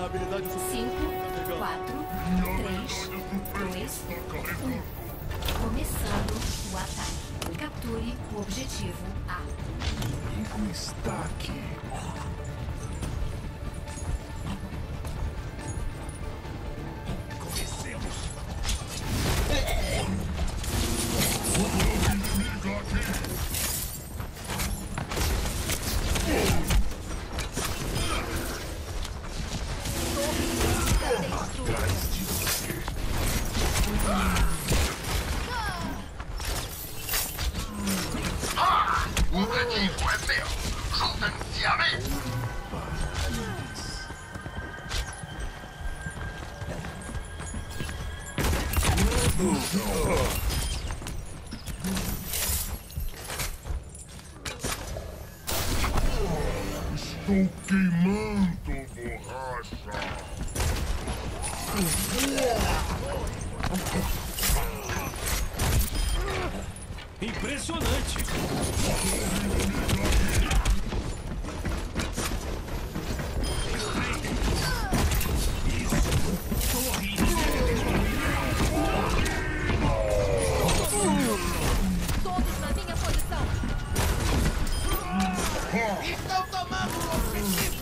habilidade o suficiente. 5, 4, 3, 2, 1. Começando o ataque. Capture o objetivo A. O inimigo está aqui. Comecemos. Atrás de você. O objetivo é seu. Juntem-se a mim. Estou queimando borracha. Impressionante! Todos na minha posição. Estão tomando o objetivo.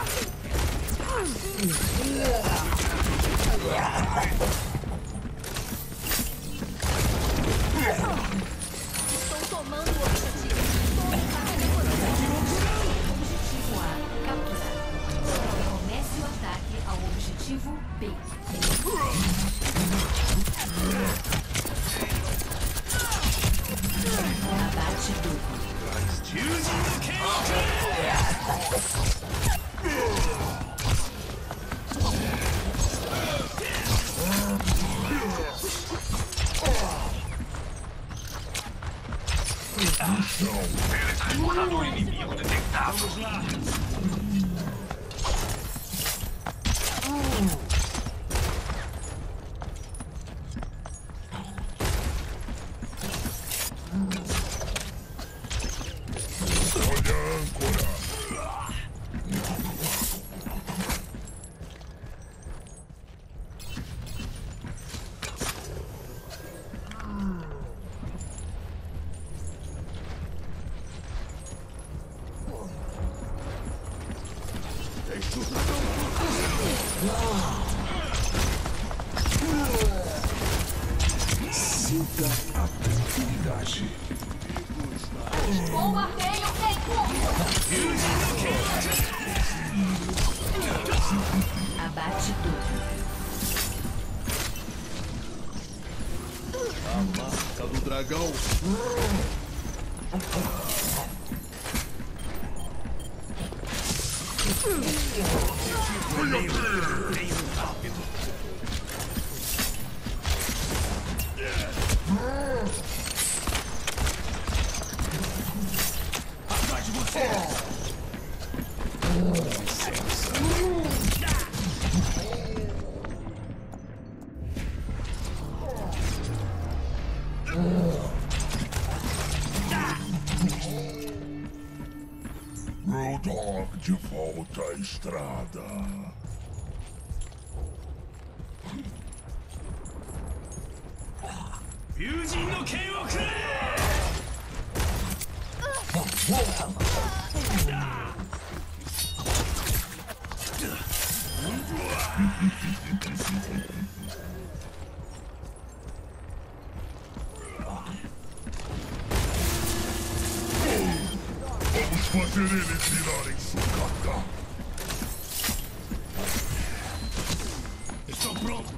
Estão tomando o objetivo. Todos na minha posição. Objetivo A capturado. Comece o ataque ao objetivo B. Abate duplo. Teletransportador inimigo detectado. Olha a âncora. Siga a tranquilidade. Bombardeio em curso. Abate duplo. A marca do dragão. Atrás de você. Roadhog de volta à estrada. Vamos fazer eles virarem sucata. Estou pronto.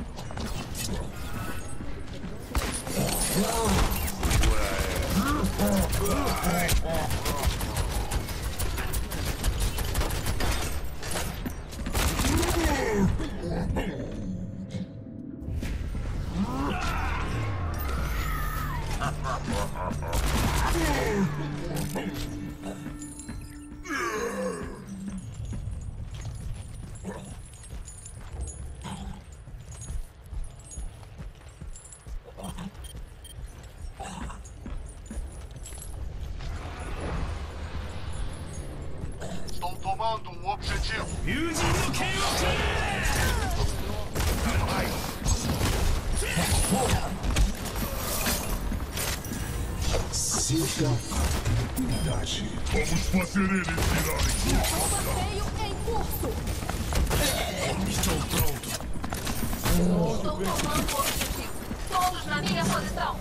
Estou tomando o objetivo. 友人の剣をくれ Tranquilidade. Vamos fazer eles virarem sucata. Bombardeio em curso. Estou pronto. Estou tomando o objetivo. Todos na minha posição.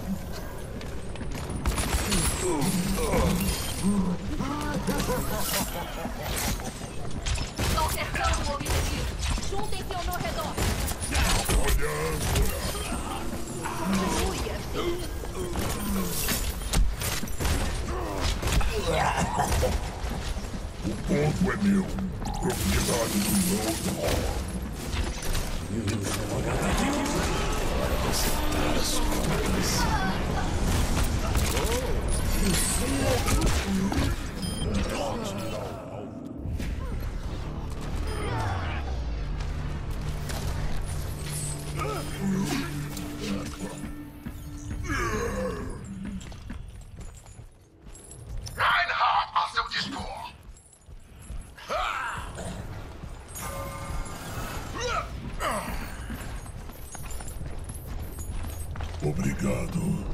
Estou cercando o objetivo. Juntem-se ao meu redor. Olha agora. Aleluia. O ponto é meu. Propriedade do Lord. Reinhardt a seu dispor. Obrigado.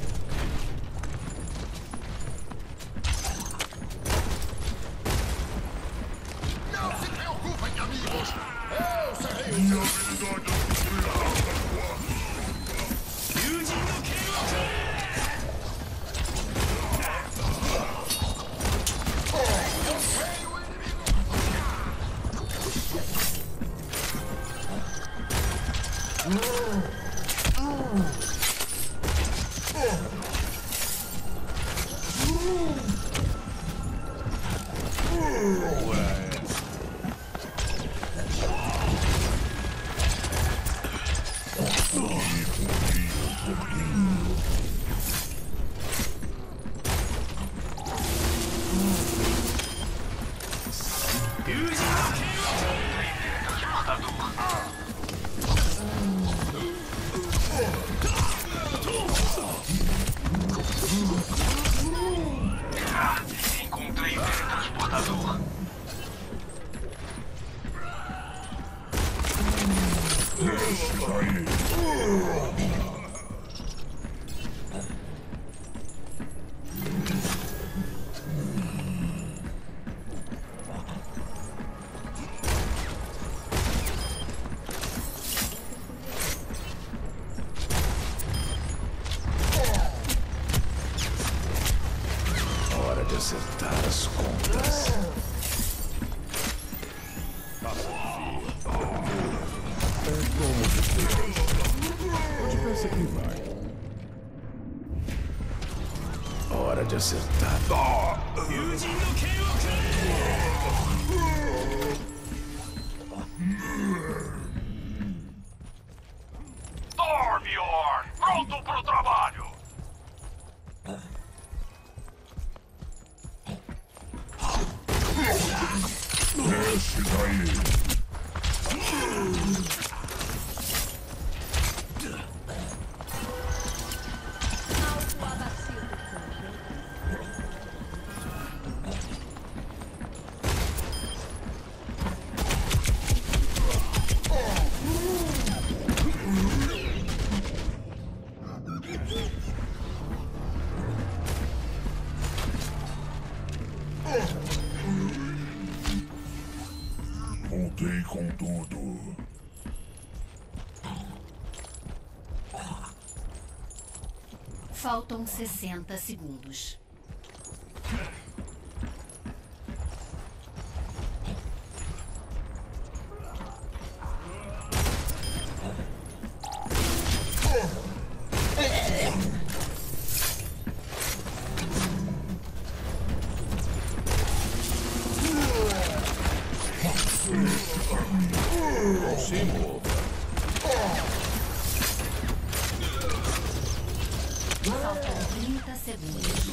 Não se preocupem, amigos. Eu serei o Minha habilidade é destruir a água. Encontrei o teletransportador. Hora de acertar as contas. Onde pensa que vai? Hora de acertar. Thormjorn, pronto para o trabalho. Desce daí. Alvo abatido. Voltei com tudo. Faltam 60 segundos. Se mova. Faltam 30 segundos.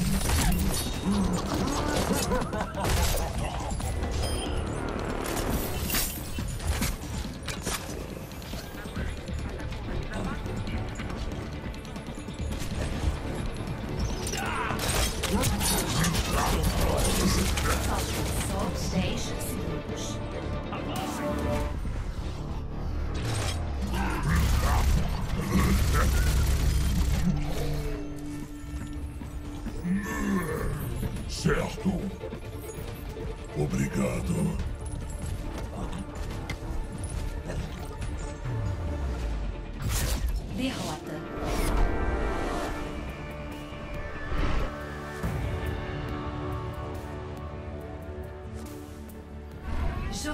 Faltam só 10 segundos.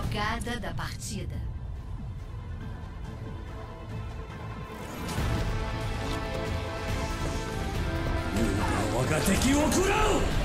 Jogada da partida. Yuga wa ga teki wo kurau!